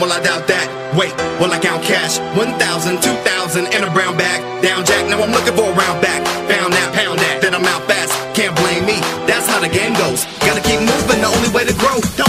well I doubt that. Wait, well I count cash, 1,000, 2,000 in a brown bag. Down jack, now I'm looking for a round back. Found that, pound that, then I'm out fast. Can't blame me, that's how the game goes. Gotta keep moving, the only way to grow.